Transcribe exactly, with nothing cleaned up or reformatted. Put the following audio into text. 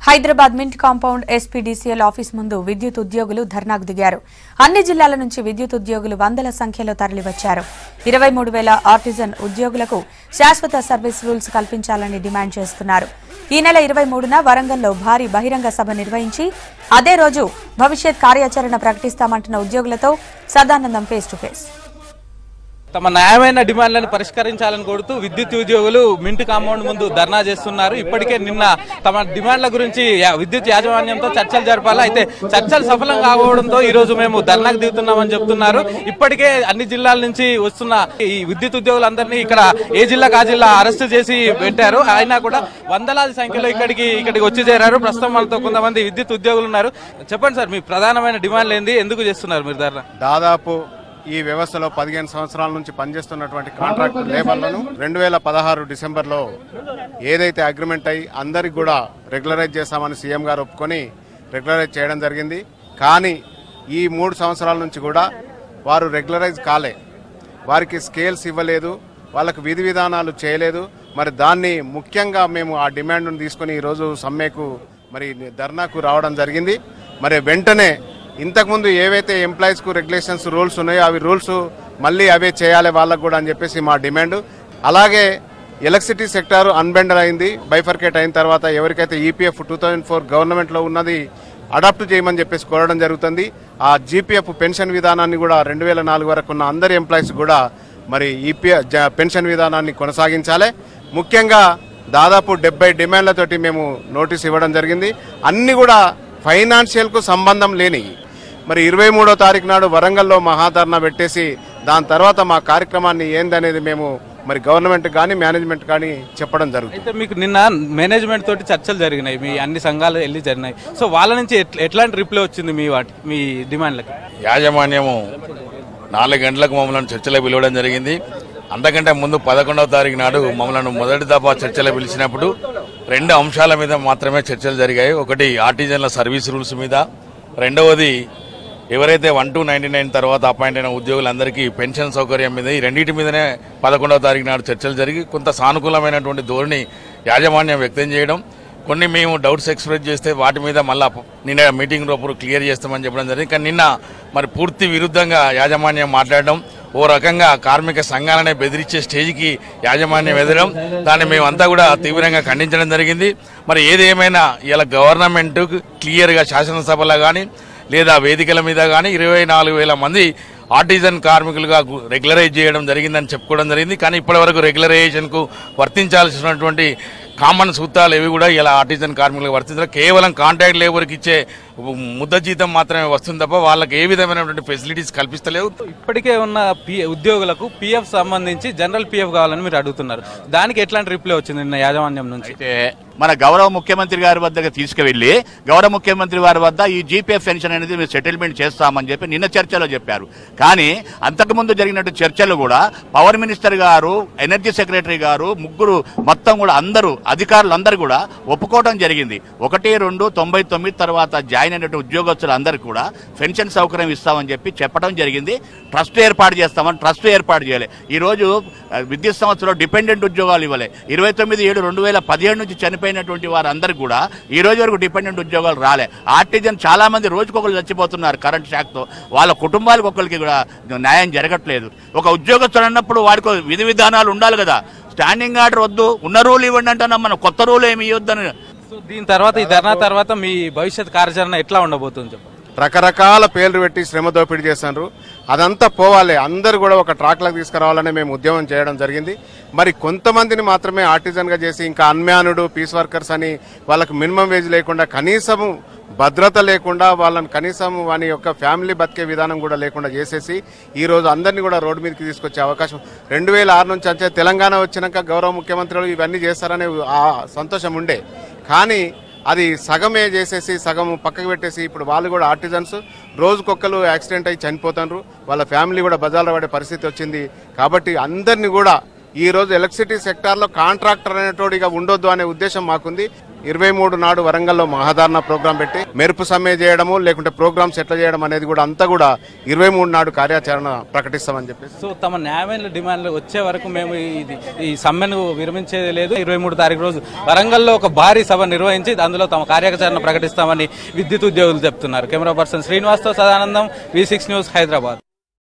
Hyderabad mint compound SPDCL office ముందు విద్యుత్ ఉద్యోగులు ధర్నాకు దిగారు. అన్ని జిల్లాల నుంచి విద్యుత్ ఉద్యోగులు వందల సంఖ్యలో తరలివచ్చారు. ఇరవై మూడు వేల ఆర్టిజన్ ఉద్యోగులకు శాశ్వత సర్వీస్ రూల్స్ కల్పించాలని డిమాండ్ చేస్తున్నారు. ఈ నెల ఇరవై మూడున వరంగల్లో భారీ బహిరంగ సభ నిర్వహించి అదే రోజు భవిష్యత్ కార్యాచరణ ప్రకటిస్తామంటున్న ఉద్యోగులతో సదానందం ఫేస్ టు ఫేస్. తమ న్యాయమైన డిమాండ్లను పరిష్కరించాలని కోరుతూ విద్యుత్ ఉద్యోగులు మింట్ కాంపౌండ్ ముందు ధర్నా చేస్తున్నారు. ఇప్పటికే నిన్న తమ డిమాండ్ల గురించి విద్యుత్ యాజమాన్యంతో చర్చలు జరపాలి. అయితే చర్చలు సఫలం కాకపోవడంతో ఈ రోజు మేము ధర్నాకు దిగుతున్నామని చెప్తున్నారు. ఇప్పటికే అన్ని జిల్లాల నుంచి వస్తున్న ఈ విద్యుత్ ఉద్యోగులందరినీ ఇక్కడ ఏ జిల్లాకు ఆ జిల్లా అరెస్ట్ చేసి పెట్టారు. అయినా కూడా వందలాది సంఖ్యలో ఇక్కడికి ఇక్కడికి వచ్చి చేరారు. ప్రస్తుతం మనతో కొంతమంది విద్యుత్ ఉద్యోగులు ఉన్నారు. చెప్పండి సార్, మీ ప్రధానమైన డిమాండ్లు ఏంది, ఎందుకు చేస్తున్నారు మీరు ధర్నా? దాదాపు ఈ వ్యవస్థలో పదిహేను సంవత్సరాల నుంచి పనిచేస్తున్నటువంటి కాంట్రాక్ట్ లేబర్లను రెండు వేల పదహారు డిసెంబర్లో ఏదైతే అగ్రిమెంట్ అయ్యి అందరికి కూడా రెగ్యులరైజ్ చేస్తామని సీఎం గారు ఒప్పుకొని రెగ్యులరైజ్ చేయడం జరిగింది. కానీ ఈ మూడు సంవత్సరాల నుంచి కూడా వారు రెగ్యులరైజ్ కాలే, వారికి స్కేల్స్ ఇవ్వలేదు, వాళ్ళకు విధి విధానాలు చేయలేదు. మరి దాన్ని ముఖ్యంగా మేము ఆ డిమాండ్ను తీసుకొని ఈరోజు సమ్మెకు మరి ధర్నాకు రావడం జరిగింది. మరి వెంటనే ఇంతకుముందు ఏవైతే ఎంప్లాయీస్కు రెగ్యులేషన్స్ రూల్స్ ఉన్నాయో అవి రూల్స్ మళ్ళీ అవే చేయాలి వాళ్ళకు కూడా అని చెప్పేసి మా డిమాండ్. అలాగే ఎలక్ట్రిసిటీ సెక్టార్ అన్బెండర్ అయింది, బైఫర్కేట్ అయిన తర్వాత ఎవరికైతే ఈపీఎఫ్ టూ థౌజండ్ ఫోర్ గవర్నమెంట్లో ఉన్నది అడాప్ట్ చేయమని చెప్పేసి కోరడం జరుగుతుంది. ఆ జీపీఎఫ్ పెన్షన్ విధానాన్ని కూడా రెండు వేల నాలుగు వరకు ఉన్న అందరి ఎంప్లాయీస్ కూడా మరి ఈపీఎఫ్ పెన్షన్ విధానాన్ని కొనసాగించాలి. ముఖ్యంగా దాదాపు డెబ్బై డిమాండ్లతోటి మేము నోటీస్ ఇవ్వడం జరిగింది. అన్ని కూడా ఫైనాన్షియల్కు సంబంధం లేని. మరి ఇరవై మూడో తారీఖు నాడు వరంగల్లో మహాధర్నా పెట్టేసి దాని తర్వాత మా కార్యక్రమాన్ని ఏందనేది మేము మరి గవర్నమెంట్ కానీ మేనేజ్మెంట్ కానీ చెప్పడం జరుగుతుంది. అయితే మీకు నిన్న మేనేజ్మెంట్ తోటి చర్చలు జరిగినాయి, మీ అన్ని సంఘాలు వెళ్ళి జరిగినాయి. సో వాళ్ళ నుంచి ఎట్లాంటి రిప్లై వచ్చింది మీ వాటి మీ డిమాండ్లకి? యాజమాన్యము నాలుగు గంటలకు మమ్మల్ని చర్చలో పిలవడం జరిగింది. అంతకంటే ముందు పదకొండవ తారీఖు నాడు మమ్మల్ని మొదటి దఫా చర్చలో పిలిచినప్పుడు రెండు అంశాల మీద మాత్రమే చర్చలు జరిగాయి. ఒకటి ఆర్టిజన్ల సర్వీస్ రూల్స్ మీద, రెండవది ఎవరైతే వన్ టూ నైన్టీ నైన్ తర్వాత అపాయింట్ అయిన ఉద్యోగులందరికీ పెన్షన్ సౌకర్యం మీద. ఈ రెండింటి మీదనే పదకొండవ తారీఖు నాడు చర్చలు జరిగి కొంత సానుకూలమైనటువంటి ధోరణి యాజమాన్యం వ్యక్తం చేయడం, కొన్ని మేము డౌట్స్ ఎక్స్ప్రెస్ చేస్తే వాటి మీద మళ్ళీ నిన్న మీటింగ్ రూపంలో క్లియర్ చేస్తామని చెప్పడం జరిగింది. కానీ నిన్న మరి పూర్తి విరుద్ధంగా యాజమాన్యం మాట్లాడడం, ఓ రకంగా కార్మిక సంఘాలనే బెదిరించే స్టేజ్కి యాజమాన్యం ఎదగడం, దాన్ని మేమంతా కూడా తీవ్రంగా ఖండించడం జరిగింది. మరి ఏదేమైనా ఇలా గవర్నమెంట్ క్లియర్గా శాసనసభలో కానీ లేదా వేదికల మీద కానీ ఇరవై నాలుగు వేల మంది ఆర్టిజన్ కార్మికులుగా రెగ్యులరైజ్ చేయడం జరిగిందని చెప్పుకోవడం జరిగింది. కానీ ఇప్పటి వరకు రెగ్యులరైజేషన్కు వర్తించాల్సినటువంటి కామన్ సూత్రాలు ఏవి కూడా ఇలా ఆర్టిజన్ కార్మికులకు వర్తించాలి. కేవలం కాంట్రాక్ట్ లేబర్కి ఇచ్చే ముద్ద జీతం మాత్రమే వస్తుంది తప్ప వాళ్ళకి ఏ విధమైనటువంటి ఫెసిలిటీస్ కల్పిస్తలేవు. ఇప్పటికే ఉన్న పి ఉద్యోగులకు పిఎఫ్ సంబంధించి జనరల్ పిఎఫ్ కావాలని మీరు అడుగుతున్నారు. దానికి ఎట్లాంటి రిప్లై వచ్చింది నిన్న యాజమాన్యం నుంచి? అయితే మన గౌరవ ముఖ్యమంత్రి గారి వద్దకు తీసుకువెళ్లి గౌరవ ముఖ్యమంత్రి వారి వద్ద ఈ జీపీఎఫ్ పెన్షన్ అనేది మీరు సెటిల్మెంట్ చేస్తామని చెప్పి నిన్న చర్చలో చెప్పారు. కానీ అంతకుముందు జరిగినట్టు చర్చలు కూడా పవర్ మినిస్టర్ గారు, ఎనర్జీ సెక్రటరీ గారు, ముగ్గురు మొత్తం కూడా అందరూ అధికారులందరూ కూడా ఒప్పుకోవడం జరిగింది. ఒకటి రెండు తొంభై తొమ్మిది తర్వాత జాయిన్ అయినటువంటి ఉద్యోగస్తులందరూ కూడా పెన్షన్ సౌకర్యం ఇస్తామని చెప్పి చెప్పడం జరిగింది. ట్రస్ట్ ఏర్పాటు చేస్తామని ట్రస్ట్ ఏర్పాటు చేయాలి. ఈరోజు విద్యుత్ సంస్థలో డిపెండెంట్ ఉద్యోగాలు ఇవ్వాలి. ఇరవై తొమ్మిది ఏడు రెండు వేల పదిహేడు నుంచి చనిపోయినటువంటి వారందరికీ కూడా ఈ రోజు వరకు డిపెండెంట్ ఉద్యోగాలు రాలే. ఆర్టిజన్ చాలా మంది రోజుకొకరు చచ్చిపోతున్నారు కరెంట్ షాక్తో. వాళ్ళ కుటుంబాలకు ఒకరికి కూడా న్యాయం జరగట్లేదు. ఒక ఉద్యోగస్తుడు అన్నప్పుడు వాడికి విధి విధానాలు ఉండాలి కదా. స్టాండింగ్ ఆర్డర్ వద్దు, ఉన్న రూల్ ఇవ్వండి అంటున్నాం, మనం కొత్త రూల్ ఏమి ఇవ్వద్దని. సో దీని తర్వాత ఈ ధర్నా తర్వాత మీ భవిష్యత్ కార్యాచరణ ఎట్లా ఉండబోతుంది చెప్పండి? రకరకాల పేర్లు పెట్టి శ్రమ దోపిడీ చేస్తున్నారు. అదంతా పోవాలి, అందరూ కూడా ఒక ట్రాక్లకు తీసుకురావాలని మేము ఉద్యమం చేయడం జరిగింది. మరి కొంతమందిని మాత్రమే ఆర్టిజన్గా చేసి ఇంకా అన్మ్యానుడు పీస్ వర్కర్స్ అని వాళ్ళకు మినిమం వేజ్ లేకుండా, కనీసము భద్రత లేకుండా, వాళ్ళని కనీసం వాని యొక్క ఫ్యామిలీ బతికే విధానం కూడా లేకుండా చేసేసి ఈరోజు అందరినీ కూడా రోడ్డు మీదకి తీసుకొచ్చే అవకాశం రెండు వేల ఆరు నుంచి వచ్చే తెలంగాణ వచ్చినాక గౌరవ ముఖ్యమంత్రులు ఇవన్నీ చేస్తారనే ఆ సంతోషం ఉండే. కానీ అది సగమే చేసేసి సగం పక్కకు పెట్టేసి ఇప్పుడు వాళ్ళు కూడా ఆర్టిజన్స్ రోజుకొక్కరు యాక్సిడెంట్ అయ్యి చనిపోతున్నారు. వాళ్ళ ఫ్యామిలీ కూడా బజార్లో పడే పరిస్థితి వచ్చింది. కాబట్టి అందరినీ కూడా ఈరోజు ఎలక్ట్రిసిటీ సెక్టార్లో కాంట్రాక్టర్ అనేటోడిగా ఉండొద్దు అనే ఉద్దేశం మాకుంది. ఇరవై మూడు నాడు వరంగల్లో మహాధారణ ప్రోగ్రాం పెట్టి మెరుపు సమ్మె చేయడము లేకుంటే ప్రోగ్రామ్స్ ఎట్లా చేయడం అనేది కూడా అంతా కూడా ఇరవై మూడు నాడు కార్యాచరణ ప్రకటిస్తామని చెప్పేసి. సో తమ న్యాయమైన డిమాండ్లు వచ్చే వరకు మేము ఇది ఈ సమ్మెను విరమించేది లేదు. ఇరవై మూడు తారీఖు రోజు వరంగల్లో ఒక భారీ సభ నిర్వహించి అందులో తమ కార్యాచరణ ప్రకటిస్తామని విద్యుత్ ఉద్యోగులు చెప్తున్నారు. కెమెరా పర్సన్ శ్రీనివాస్తో Sadanandam, V six news, Hyderabad.